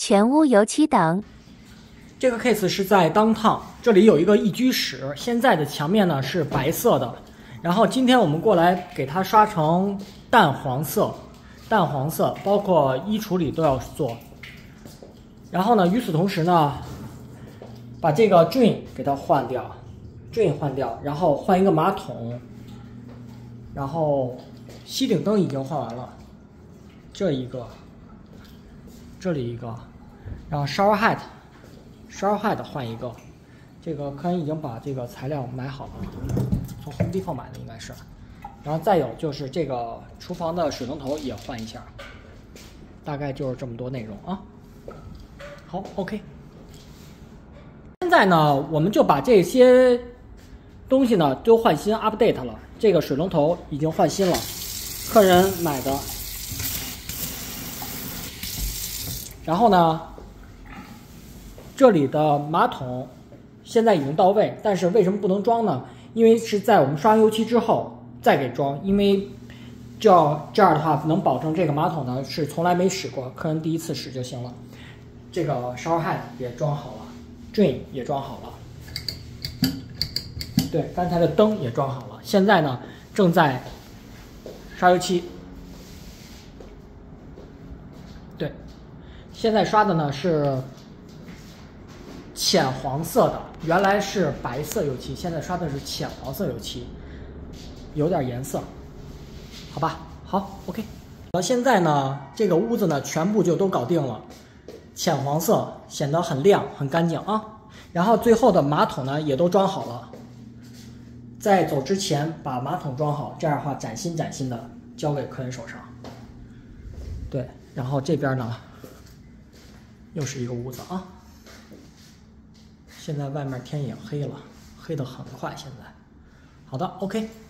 全屋油漆等。 这个 case 是在downtown，这里有一个一居室，现在的墙面呢是白色的，然后今天我们过来给它刷成淡黄色，包括衣处理都要做。然后呢，与此同时呢，把这个 drain 给它换掉，然后换一个马桶，然后吸顶灯已经换完了，这里一个，然后 shower head 换一个，这个客人已经把这个材料买好了，从Home Depot买的应该是。然后再有就是这个厨房的水龙头也换一下，大概就是这么多内容啊。好 ，OK。现在呢，我们就把这些东西呢都换新 update 了。这个水龙头已经换新了，客人买的。然后呢，这里的马桶现在已经到位，但是为什么不能装呢？因为是在我们刷完油漆之后再给装，因为这样的话能保证这个马桶呢是从来没使过，客人第一次使就行了。这个 shower head 也装好了 ，drain 也装好了，对，刚才的灯也装好了。现在呢正在刷油漆，对，现在刷的呢是浅黄色的，原来是白色油漆，现在刷的是浅黄色油漆，有点颜色，好吧？好 ，OK。现在呢，这个屋子呢全部就都搞定了，浅黄色显得很亮很干净啊。然后最后的马桶呢也都装好了，在走之前把马桶装好，这样的话崭新的交给客人手上。对，然后这边呢又是一个屋子啊。现在外面天也黑了，黑得很快。现在，好的 ，OK。